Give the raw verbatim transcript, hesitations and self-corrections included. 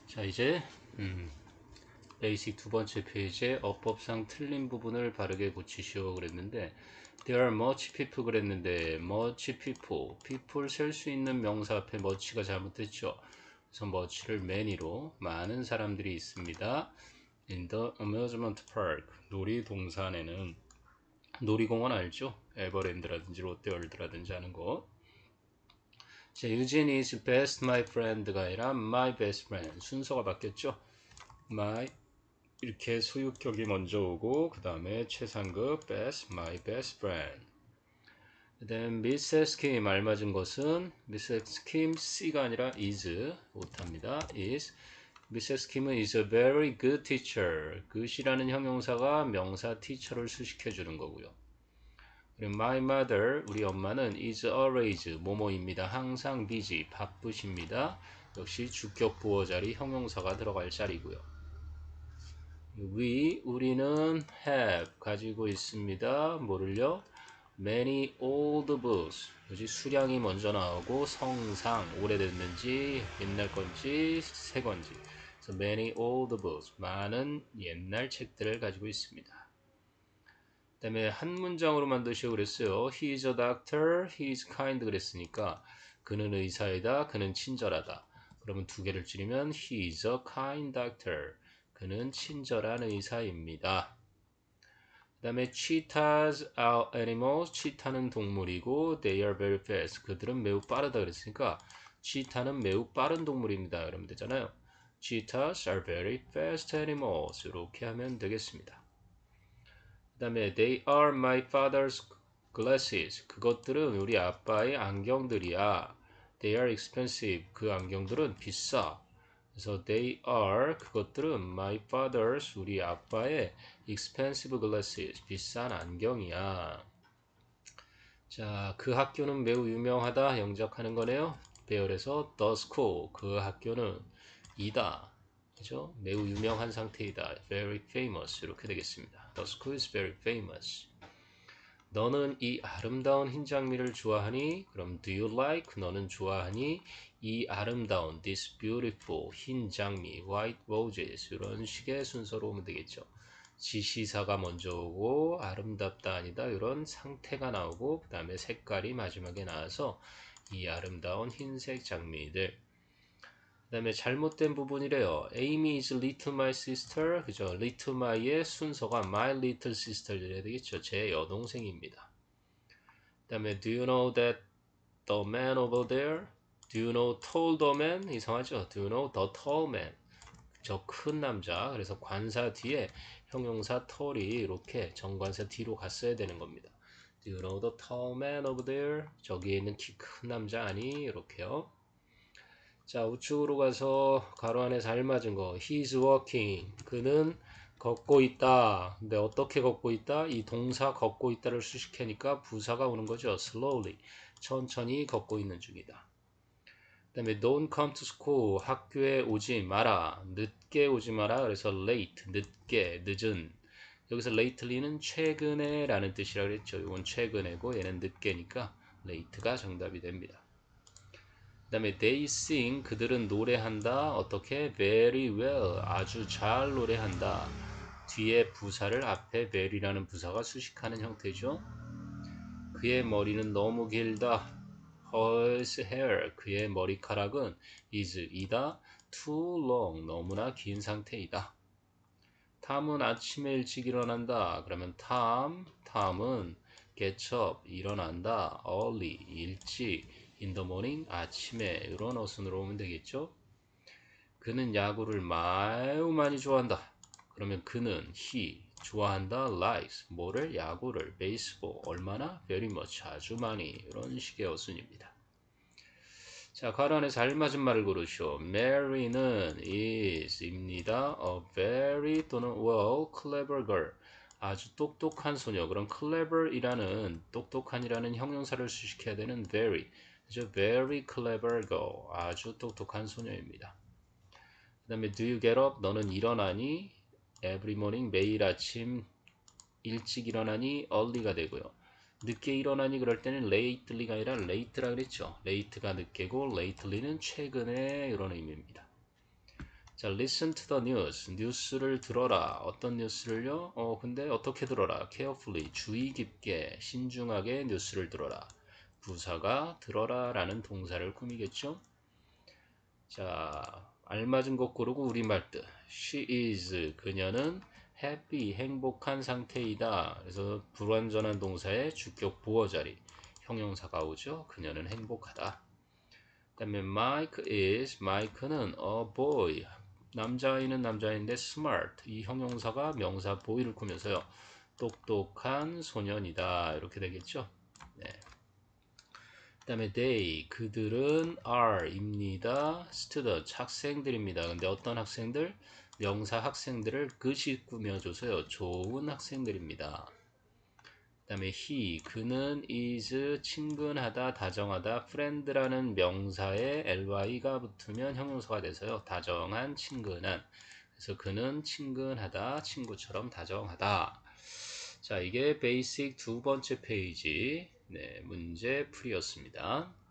자, 이제 음, 베이직 두 번째 페이지에 어법상 틀린 부분을 바르게 고치시오 그랬는데 There are much people 그랬는데 much people, people 셀 수 있는 명사 앞에 much가 잘못됐죠. 그래서 much를 many로 많은 사람들이 있습니다. In the amusement park, 놀이동산에는 놀이공원 알죠? 에버랜드라든지 롯데월드라든지 하는 곳. 자, Eugene is best my friend가 아니라 my best friend. 순서가 바뀌었죠? my 이렇게 소유격이 먼저 오고 그 다음에 최상급 best, my best friend. 그 다음 미세스 Kim 알맞은 것은 미세스 Kim C가 아니라 is 못합니다. is 미세스 Kim은 is a very good teacher. good이라는 형용사가 명사 teacher를 수식해 주는 거고요. 그리고 my mother 우리 엄마는 is always 뭐뭐입니다. 항상 busy 바쁘십니다. 역시 주격 부호 자리 형용사가 들어갈 자리고요. we 우리는 have 가지고 있습니다. 뭐를요? many old books. 여기 수량이 먼저 나오고 성상 오래됐는지 옛날 건지 새 건지. 그래서 many old books 많은 옛날 책들을 가지고 있습니다. 그 다음에 한 문장으로 만드시고 그랬어요. He is a doctor, he is kind 그랬으니까 그는 의사이다, 그는 친절하다. 그러면 두 개를 줄이면 he is a kind doctor. 그는 친절한 의사입니다. 그 다음에 cheetahs are animals. cheetah는 동물이고 they are very fast. 그들은 매우 빠르다 그랬으니까 cheetah는 매우 빠른 동물입니다. 그러면 되잖아요. cheetahs are very fast animals. 이렇게 하면 되겠습니다. 그 다음에 they are my father's glasses. 그것들은 우리 아빠의 안경들이야. They are expensive. 그 안경들은 비싸. 그래서 they are 그것들은 my father's 우리 아빠의 expensive glasses. 비싼 안경이야. 자, 그 학교는 매우 유명하다. 영작하는 거네요. 배열에서 the school 그 학교는 이다. 그죠? 매우 유명한 상태이다. Very famous 이렇게 되겠습니다. The school is very famous. 너는 이 아름다운 흰 장미를 좋아하니? 그럼 do you like? 너는 좋아하니? 이 아름다운 this beautiful 흰 장미 white roses 이런 식의 순서로 오면 되겠죠. 지시사가 먼저 오고 아름답다 아니다 이런 상태가 나오고 그 다음에 색깔이 마지막에 나와서 이 아름다운 흰색 장미들. 그 다음에 잘못된 부분이래요. Amy is little my sister. 그죠? little my의 순서가 my little sister 이래야 되겠죠. 제 여동생입니다. 그 다음에 do you know that the man over there? do you know tall the man? 이상하죠? do you know the tall man? 저 큰 남자. 그래서 관사 뒤에 형용사 tall이 이렇게 정관사 뒤로 갔어야 되는 겁니다. do you know the tall man over there? 저기에 있는 키 큰 남자 아니? 이렇게요. 자, 우측으로 가서 가로 안에서 알맞은 거. He's walking. 그는 걷고 있다. 근데 어떻게 걷고 있다? 이 동사 걷고 있다를 수식하니까 부사가 오는 거죠. slowly. 천천히 걷고 있는 중이다. 그 다음에 don't come to school. 학교에 오지 마라. 늦게 오지 마라. 그래서 late. 늦게, 늦은. 여기서 lately는 최근에 라는 뜻이라 그랬죠. 이건 최근에고 얘는 늦게니까 late가 정답이 됩니다. 그 다음에 they sing 그들은 노래한다. 어떻게? very well 아주 잘 노래한다. 뒤에 부사를 앞에 very라는 부사가 수식하는 형태죠. 그의 머리는 너무 길다. His hair 그의 머리카락은 is 이다. too long 너무나 긴 상태이다. 탐은 아침에 일찍 일어난다. 그러면 탐, 탐은 get up 일어난다. early 일찍 in the morning 아침에 이런 어순으로 오면 되겠죠. 그는 야구를 매우 많이 좋아한다. 그러면 그는 he 좋아한다. likes 뭐를 야구를 baseball 얼마나 very much 아주 많이 이런 식의 어순입니다. 자, 가로 안에서 알맞은 말을 고르시오. Mary는 is입니다. A very 또는 well clever girl. 아주 똑똑한 소녀. 그럼 clever이라는 똑똑한이라는 형용사를 수식해야 되는 very. 그죠? Very clever girl. 아주 똑똑한 소녀입니다. 그 다음에 do you get up? 너는 일어나니? Every morning 매일 아침 일찍 일어나니? early가 되고요. 늦게 일어나니 그럴 때는 lately가 아니라 late라 그랬죠. late가 늦게고 lately는 최근에 이런 의미입니다. 자, listen to the news. 뉴스를 들어라. 어떤 뉴스를요? 어, 근데 어떻게 들어라? carefully. 주의 깊게, 신중하게 뉴스를 들어라. 부사가 들어라 라는 동사를 꾸미겠죠? 자, 알맞은 것 고르고 우리말 뜻. She is. 그녀는 happy. 행복한 상태이다. 그래서 불완전한 동사의 주격 보어 자리. 형용사가 오죠? 그녀는 행복하다. 그 다음에 Mike is. Mike는 a boy. 남자아이는 남자아이인데 smart. 이 형용사가 명사 boy를 꾸며서요. 똑똑한 소년이다. 이렇게 되겠죠? 네. 그 다음에 they. 그들은 are 입니다. student. 학생들입니다. 근데 어떤 학생들? 명사 학생들을 그시 꾸며줘서요. 좋은 학생들입니다. 그 다음에 he. 그는 is 친근하다, 다정하다. friend라는 명사에 ly가 붙으면 형용사가 돼서요. 다정한, 친근한. 그래서 그는 친근하다, 친구처럼 다정하다. 자, 이게 베이직 두 번째 페이지 네, 문제 풀이였습니다.